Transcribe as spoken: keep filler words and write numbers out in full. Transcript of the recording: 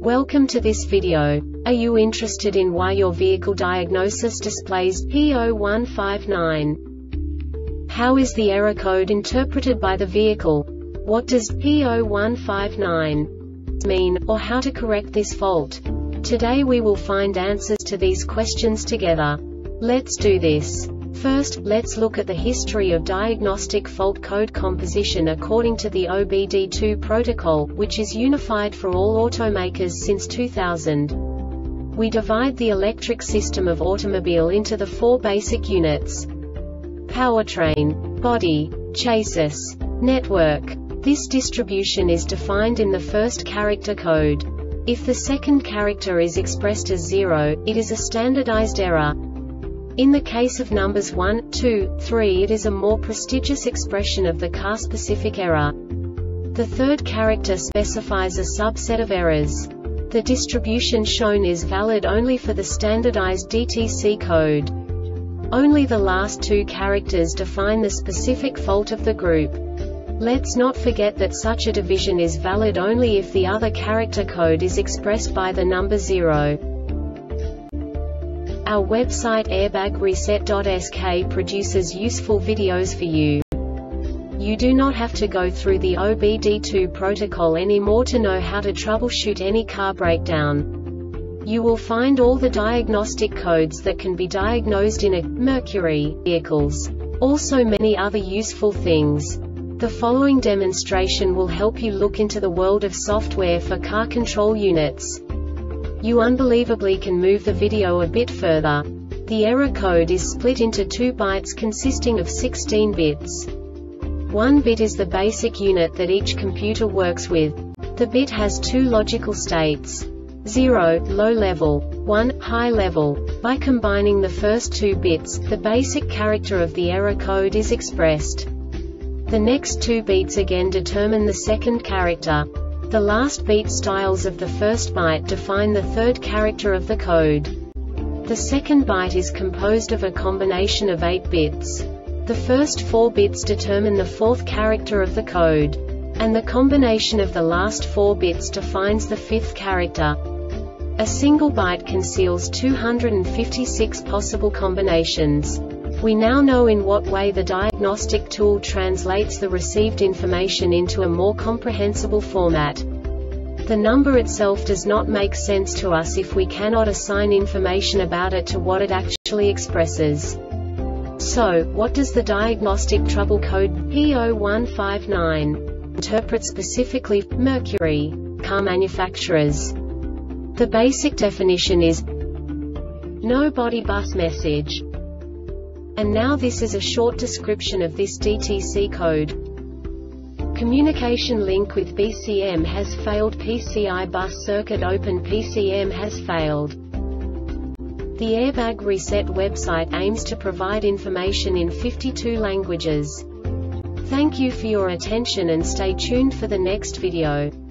Welcome to this video. Are you interested in why your vehicle diagnosis displays P zero one five nine? How is the error code interpreted by the vehicle? What does P zero one five nine mean, or how to correct this fault? Today we will find answers to these questions together. Let's do this. First, let's look at the history of diagnostic fault code composition according to the O B D two protocol, which is unified for all automakers since two thousand. We divide the electric system of automobile into the four basic units: powertrain, body, chassis, network. This distribution is defined in the first character code. If the second character is expressed as zero, it is a standardized error. In the case of numbers one, two, three, it is a more prestigious expression of the car-specific error. The third character specifies a subset of errors. The distribution shown is valid only for the standardized D T C code. Only the last two characters define the specific fault of the group. Let's not forget that such a division is valid only if the other character code is expressed by the number zero. Our website airbag reset dot S K produces useful videos for you. You do not have to go through the O B D two protocol anymore to know how to troubleshoot any car breakdown. You will find all the diagnostic codes that can be diagnosed in a Mercury vehicles. Also many other useful things. The following demonstration will help you look into the world of software for car control units. You unbelievably can move the video a bit further. The error code is split into two bytes consisting of sixteen bits. One bit is the basic unit that each computer works with. The bit has two logical states: zero, low level, one, high level. By combining the first two bits, the basic character of the error code is expressed. The next two bits again determine the second character. The last beat styles of the first byte define the third character of the code. The second byte is composed of a combination of eight bits. The first four bits determine the fourth character of the code. And the combination of the last four bits defines the fifth character. A single byte conceals two hundred fifty-six possible combinations. We now know in what way the diagnostic tool translates the received information into a more comprehensible format. The number itself does not make sense to us if we cannot assign information about it to what it actually expresses. So, what does the diagnostic trouble code P zero one five nine interpret specifically for Mercury car manufacturers? The basic definition is no body bus message. And now this is a short description of this D T C code. Communication link with B C M has failed. P C I bus circuit open. P C M has failed. The Airbag Reset website aims to provide information in fifty-two languages. Thank you for your attention and stay tuned for the next video.